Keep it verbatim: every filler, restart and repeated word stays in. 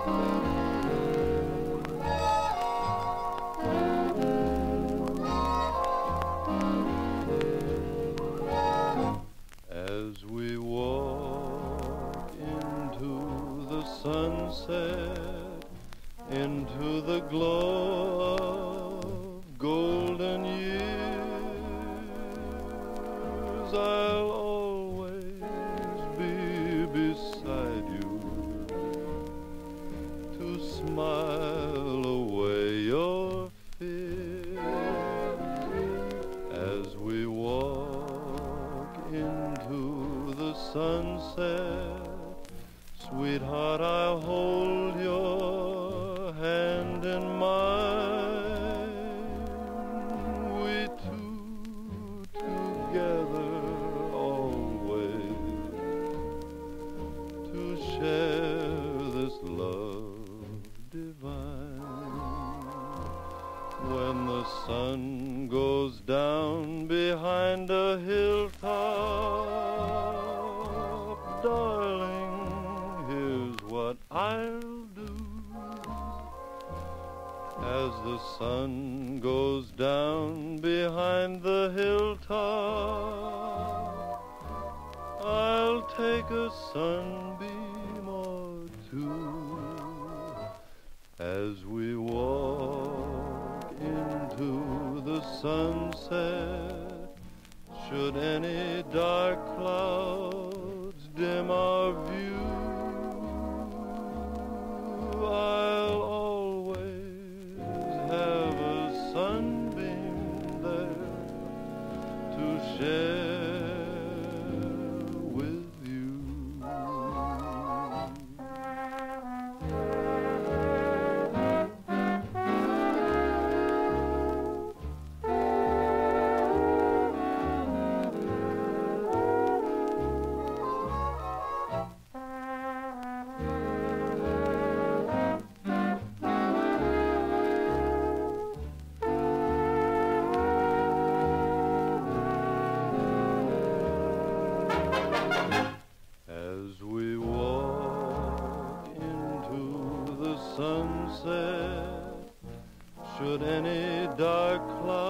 As we walk into the sunset, into the glow of golden years, I'll always be beside you to smile away your fears. As we walk into the sunset, sweetheart, I'll hold your hand in mine. We two together always to share this love divine. When the sun goes down behind a hilltop, darling, here's what I'll do. As the sun goes down behind the hilltop, I'll take a sunbeam or two. As we walk into the sunset, should any dark clouds dim our view, I'll always have a sunbeam there to share with you. As we walk into the sunset, should any dark cloud